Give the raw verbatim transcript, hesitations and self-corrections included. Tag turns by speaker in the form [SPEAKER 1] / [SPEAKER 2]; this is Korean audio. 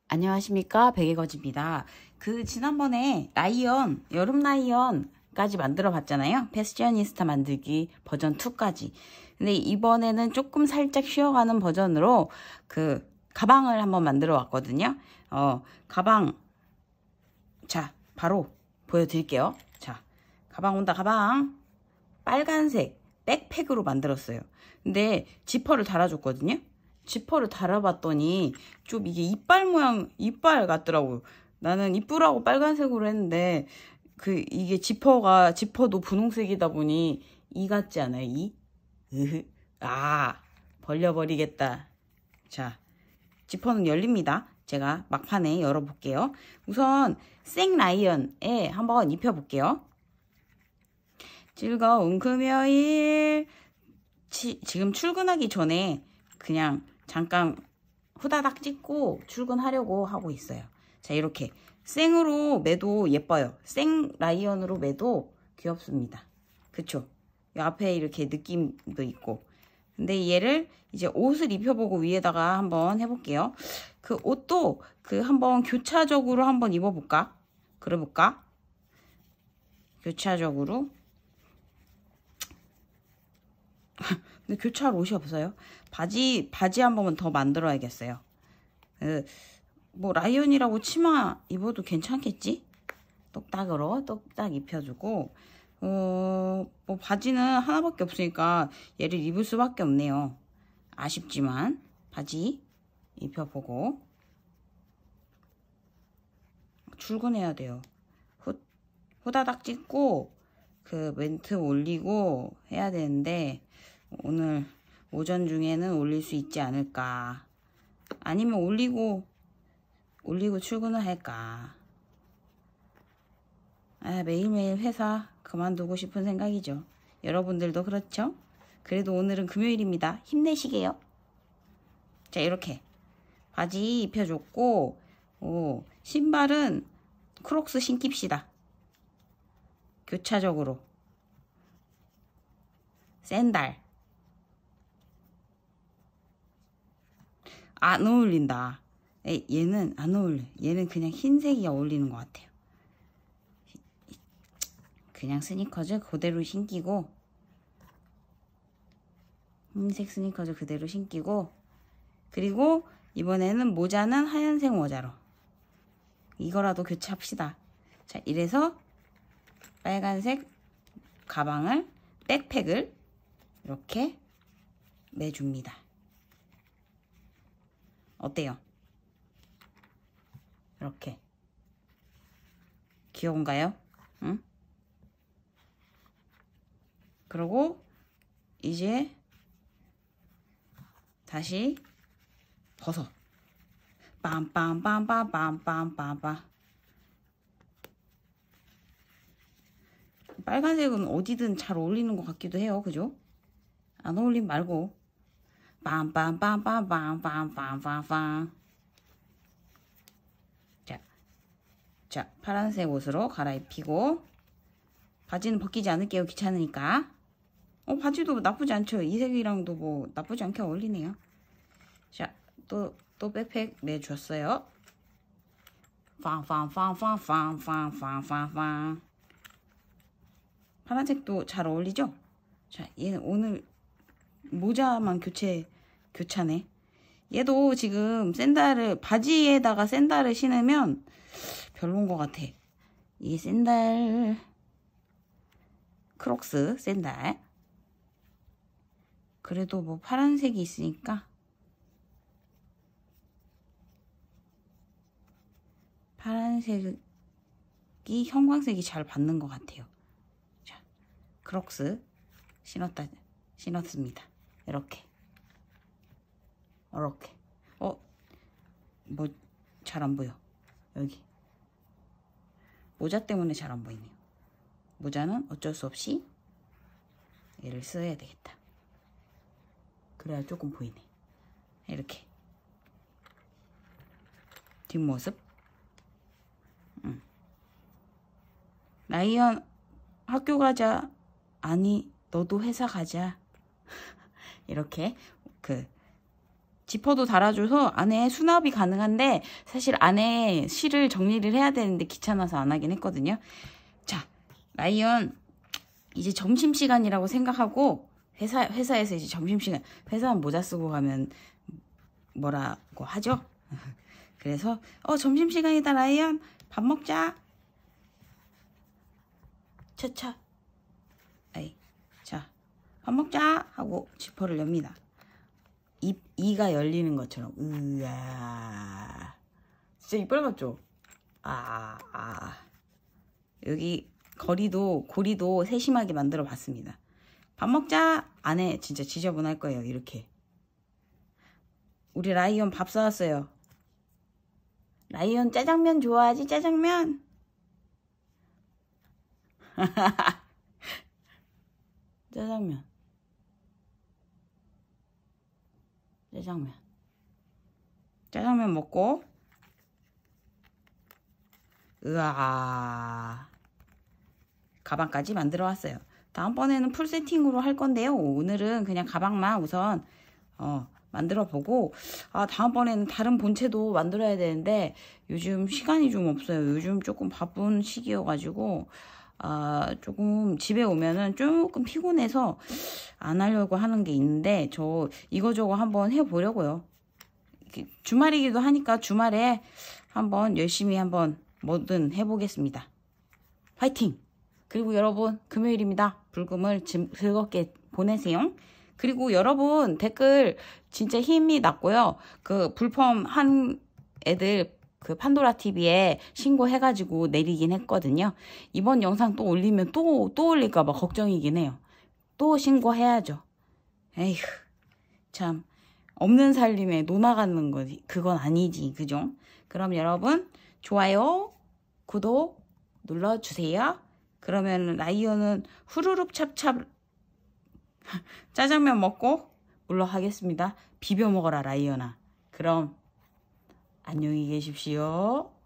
[SPEAKER 1] 안녕하십니까, 백예거지입니다. 그 지난번에 라이언, 여름 라이언까지 만들어 봤잖아요. 패셔니스타 만들기 버전 이까지. 근데 이번에는 조금 살짝 쉬어가는 버전으로 그 가방을 한번 만들어 왔거든요. 어, 가방. 자, 바로 보여드릴게요. 자, 가방 온다, 가방. 빨간색 백팩으로 만들었어요. 근데 지퍼를 달아줬거든요. 지퍼를 달아봤더니 좀 이게 이빨 모양, 이빨 같더라고요. 나는 이쁘라고 빨간색으로 했는데 그 이게 지퍼가, 지퍼도 분홍색이다 보니 이 같지 않아요? 이? 으흐. 아, 벌려버리겠다. 자, 지퍼는 열립니다. 제가 막판에 열어볼게요. 우선 생라이언에 한번 입혀볼게요. 즐거운 금요일. 치, 지금 출근하기 전에 그냥 잠깐 후다닥 찍고 출근하려고 하고 있어요. 자, 이렇게 생으로 매도 예뻐요. 생 라이언으로 매도 귀엽습니다. 그쵸? 이 앞에 이렇게 느낌도 있고. 근데 얘를 이제 옷을 입혀보고 위에다가 한번 해볼게요. 그 옷도 그 한번 교차적으로 한번 입어볼까? 그래볼까? 교차적으로. 근데 교차할 옷이 없어요. 바지, 바지 한 번만 더 만들어야겠어요. 그, 뭐, 라이언이라고 치마 입어도 괜찮겠지? 똑딱으로, 똑딱 입혀주고, 어, 뭐, 바지는 하나밖에 없으니까 얘를 입을 수밖에 없네요. 아쉽지만, 바지 입혀보고, 출근해야 돼요. 후, 후다닥 찍고, 그 멘트 올리고 해야 되는데, 오늘 오전 중에는 올릴 수 있지 않을까. 아니면 올리고 올리고 출근을 할까. 아, 매일매일 회사 그만두고 싶은 생각이죠. 여러분들도 그렇죠? 그래도 오늘은 금요일입니다. 힘내시게요. 자, 이렇게 바지 입혀줬고, 오, 신발은 크록스 신깁시다. 교차적으로. 샌들. 안 어울린다. 에, 얘는 안 어울려. 얘는 그냥 흰색이 어울리는 것 같아요. 그냥 스니커즈 그대로 신기고, 흰색 스니커즈 그대로 신기고, 그리고 이번에는 모자는 하얀색 모자로. 이거라도 교체합시다. 자, 이래서 빨간색 가방을, 백팩을 이렇게 매줍니다. 어때요? 이렇게 귀여운가요? 응? 그리고 이제 다시 벗어. 빰빰빰빰빰빰빰빰. 빨간색은 어디든 잘 어울리는 것 같기도 해요. 그죠? 안 어울림 말고. 빰빰빰빰빰빰빰빰빰. 자, 자, 파란색 옷으로 갈아입히고, 바지는 벗기지 않을게요. 귀찮으니까. 어, 바지도 나쁘지 않죠. 이 색이랑도 뭐 나쁘지 않게 어울리네요. 자, 또, 또 백팩 매줬어요. 빵빵빵빵빵빵빵빵빵. 파란색도 잘 어울리죠? 자, 얘는 오늘 모자만 교체, 교차네. 얘도 지금 샌들을, 바지에다가 샌들을 신으면 별로인 것 같아. 이게 샌들, 크록스 샌들. 그래도 뭐 파란색이 있으니까. 파란색이 형광색이 잘 받는 것 같아요. 자, 크록스 신었다, 신었습니다. 이렇게. 이렇게. 어, 뭐, 잘 안 보여. 여기. 모자 때문에 잘 안 보이네요. 모자는 어쩔 수 없이 얘를 써야 되겠다. 그래야 조금 보이네. 이렇게. 뒷모습. 응. 라이언, 학교 가자. 아니, 너도 회사 가자. 이렇게 그 지퍼도 달아줘서 안에 수납이 가능한데 사실 안에 실을 정리를 해야 되는데 귀찮아서 안 하긴 했거든요. 자, 라이언 이제 점심시간이라고 생각하고 회사, 회사에서 이제 점심시간, 회사는 모자 쓰고 가면 뭐라고 하죠? 그래서 어 점심시간이다 라이언 밥 먹자. 차차. 아이, 자, 밥 먹자 하고 지퍼를 엽니다. 입, 이가 열리는 것처럼. 으아. 진짜 이빨 같죠? 아, 아. 여기 거리도, 고리도 세심하게 만들어 봤습니다. 밥 먹자! 안에 진짜 지저분할 거예요, 이렇게. 우리 라이언 밥 사왔어요. 라이언 짜장면 좋아하지? 짜장면? 짜장면. 짜장면. 짜장면 먹고. 으아. 가방까지 만들어 왔어요. 다음번에는 풀 세팅으로 할 건데요. 오늘은 그냥 가방만 우선 어, 만들어 보고, 아, 다음번에는 다른 본체도 만들어야 되는데 요즘 시간이 좀 없어요. 요즘 조금 바쁜 시기여가지고 아, 조금 집에 오면은 조금 피곤해서 안 하려고 하는 게 있는데, 저 이거저거 한번 해보려고요. 주말이기도 하니까 주말에 한번 열심히 한번 뭐든 해보겠습니다. 화이팅! 그리고 여러분, 금요일입니다. 불금을 즐겁게 보내세요. 그리고 여러분 댓글 진짜 힘이 났고요. 그 불펌 한 애들 그 판도라티비에 신고해가지고 내리긴 했거든요. 이번 영상 또 올리면 또, 또 올릴까봐 걱정이긴 해요. 또 신고해야죠. 에휴, 참. 없는 살림에 노 나가는 거지. 그건 아니지. 그죠? 그럼 여러분, 좋아요, 구독 눌러주세요. 그러면 라이언은 후루룩 찹찹 짜장면 먹고 물러가겠습니다. 비벼 먹어라, 라이언아. 그럼 안녕히 계십시오.